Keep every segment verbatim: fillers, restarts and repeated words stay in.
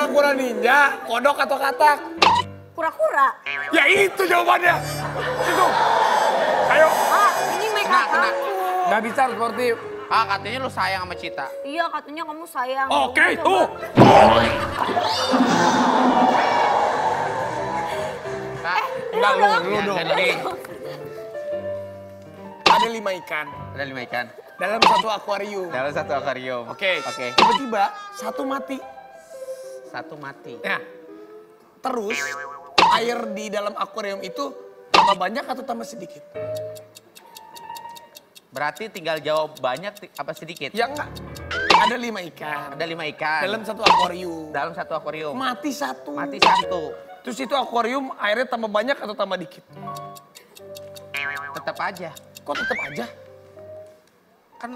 kura-kura ninja, kodok atau katak? Kura-kura. Ya itu jawabannya. Itu. Ayo. Ah, ini make up Kena, kena. aku. Gak bisa seperti. Ah, katanya lu sayang sama Cita. Iya, katanya kamu sayang. Oke, Kamu tuh. coba. Kak, Enggak, lu, dong. lu ya, dong. jadi Ada lima ikan ada lima ikan dalam satu akuarium. dalam satu akuarium. Oke. Oke. Tiba-tiba satu mati. Satu mati. Nah, terus air di dalam akuarium itu tambah banyak atau tambah sedikit? Berarti tinggal jawab banyak ti- apa sedikit? Ya enggak. Ada lima ikan Ada lima ikan. dalam satu akuarium. dalam satu akuarium. Mati satu. Mati satu. Terus itu akuarium airnya tambah banyak atau tambah dikit? Tetap aja. Kok tetap aja? Kan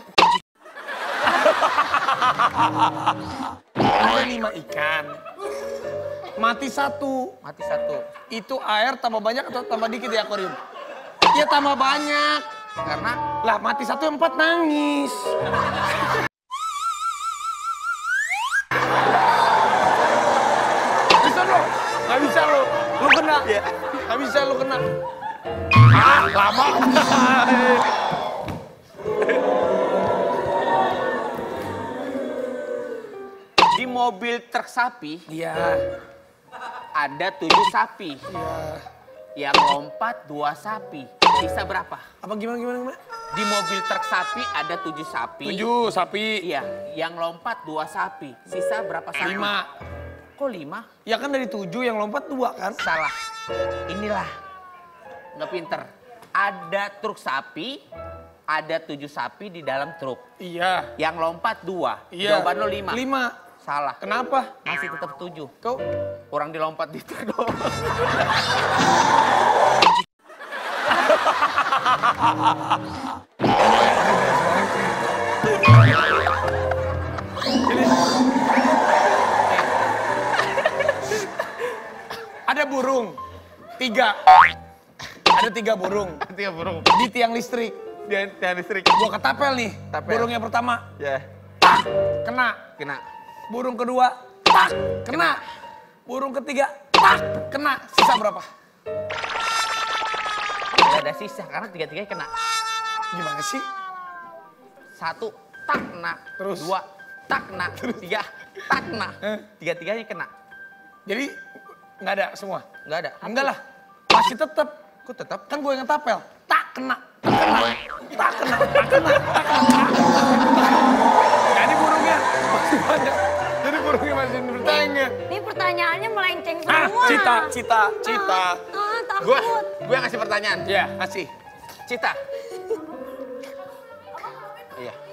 Ada lima ikan. Mati satu. mati satu. Itu air tambah banyak atau tambah dikit di akuarium? Ya tambah banyak. Karena Lah mati satu yang empat nangis. Bisa lo? Gak bisa lo. Lu kena. Gak bisa lo kena. Ah, lama. di mobil truk sapi Iya. ada tujuh sapi. Iya. Yang lompat dua sapi. Sisa berapa? Apa gimana gimana gimana? Di mobil truk sapi ada tujuh sapi. Tujuh sapi. Iya, yang lompat dua sapi. Sisa berapa sapi? Lima. Kok lima? Ya kan dari tujuh yang lompat dua kan? Salah. Inilah. Nggak pinter. Ada truk sapi, ada tujuh sapi di dalam truk. Iya. Yang lompat dua. Iya. Jawaban lo lima. Lima. Salah. Kenapa? Masih tetap tujuh. Kau Orang dilompat di truk doang. ada burung. Tiga. Ada tiga burung. Tiga burung. Di tiang listrik. Dia tiang listrik. Gua ketapel nih. Tapel. Burung yang pertama. Ya. Tak. Kena. Kena. Burung kedua. Tak. Kena. Burung ketiga. Tak. Kena. Sisa berapa? Gak ada sisa karena tiga-tiganya kena. Gimana sih? Satu tak kena. Terus? Dua tak kena. Tiga tak kena. Eh? Tiga-tiganya kena. Jadi nggak ada semua? Nggak ada. Enggak lah. Masih tetap. Kok tetap? Kan gue yang tapel. Tak kena. Tak kena. Tak kena. Tak kena. Tak kena. Jadi burungnya masih banyak. Jadi burungnya masih bertanya. Ini pertanyaannya melenceng Ah, semua. cita, cita, cita. Ah, ah, takut. Gue, gue ngasih pertanyaan. Ya, kasih. Cita. Iya.